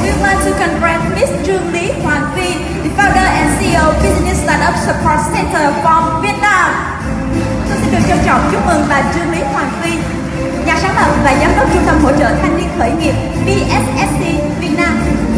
would like to congratulate Miss Truong Ly Hoang Phi, the founder and CEO Business Startup Support Center from Vietnam. Tôi xin được trân trọng chúc mừng bà Truong Ly Hoang Phi, nhà sáng lập và giám đốc Trung tâm hỗ trợ thanh niên khởi nghiệp BSSC Việt Nam.